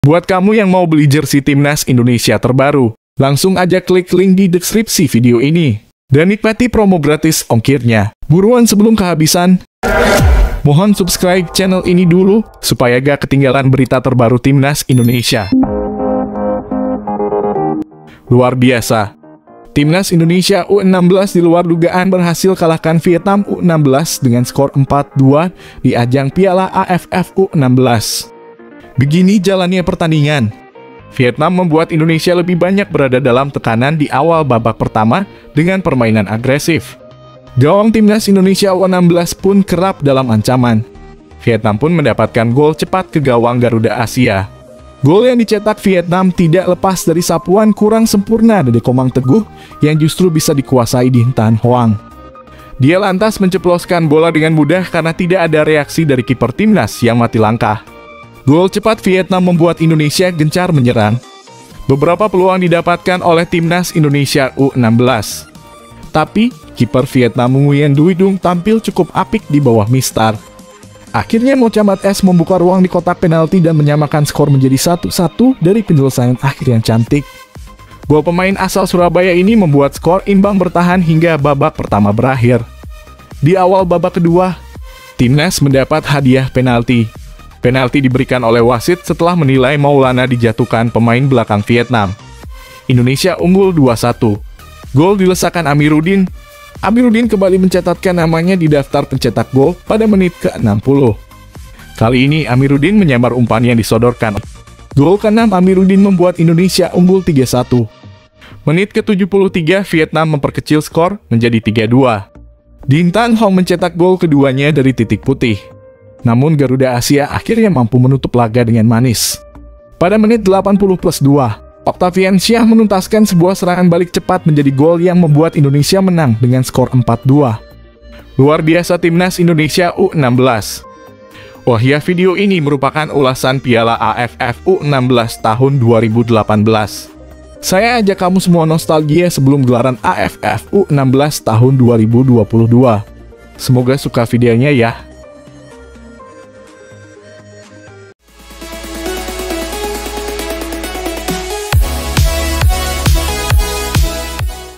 Buat kamu yang mau beli jersey Timnas Indonesia terbaru, langsung aja klik link di deskripsi video ini. Dan nikmati promo gratis ongkirnya. Buruan sebelum kehabisan. Mohon subscribe channel ini dulu, supaya gak ketinggalan berita terbaru Timnas Indonesia. Luar biasa. Timnas Indonesia U16 di luar dugaan berhasil kalahkan Vietnam U16 dengan skor 4-2 di ajang Piala AFF U16. Begini jalannya pertandingan. Vietnam membuat Indonesia lebih banyak berada dalam tekanan di awal babak pertama dengan permainan agresif. Gawang Timnas Indonesia U16 pun kerap dalam ancaman. Vietnam pun mendapatkan gol cepat ke gawang Garuda Asia. Gol yang dicetak Vietnam tidak lepas dari sapuan kurang sempurna dari Komang Teguh yang justru bisa dikuasai Dinh Tan Hoang. Dia lantas menceploskan bola dengan mudah karena tidak ada reaksi dari kiper Timnas yang mati langkah. Gol cepat Vietnam membuat Indonesia gencar menyerang. Beberapa peluang didapatkan oleh Timnas Indonesia U16. Tapi, kiper Vietnam Nguyen Duy Dung tampil cukup apik di bawah mistar. Akhirnya Mochamat S membuka ruang di kotak penalti dan menyamakan skor menjadi 1-1 dari penyelesaian akhir yang cantik. Gol pemain asal Surabaya ini membuat skor imbang bertahan hingga babak pertama berakhir. Di awal babak kedua, Timnas mendapat hadiah penalti. Penalti diberikan oleh wasit setelah menilai Maulana dijatuhkan pemain belakang Vietnam. Indonesia unggul 2-1. Gol dilesakan Amiruddin. Amiruddin kembali mencatatkan namanya di daftar pencetak gol pada menit ke-60. Kali ini Amiruddin menyamar umpan yang disodorkan. Gol ke-6 Amiruddin membuat Indonesia unggul 3-1. Menit ke-73 Vietnam memperkecil skor menjadi 3-2. Dinh Tan Hoang mencetak gol keduanya dari titik putih. Namun Garuda Asia akhirnya mampu menutup laga dengan manis. Pada menit 80+2, Octavian Syah menuntaskan sebuah serangan balik cepat menjadi gol yang membuat Indonesia menang dengan skor 4-2. Luar biasa Timnas Indonesia U16. Wah ya, video ini merupakan ulasan Piala AFF U16 tahun 2018. Saya ajak kamu semua nostalgia sebelum gelaran AFF U16 tahun 2022. Semoga suka videonya ya.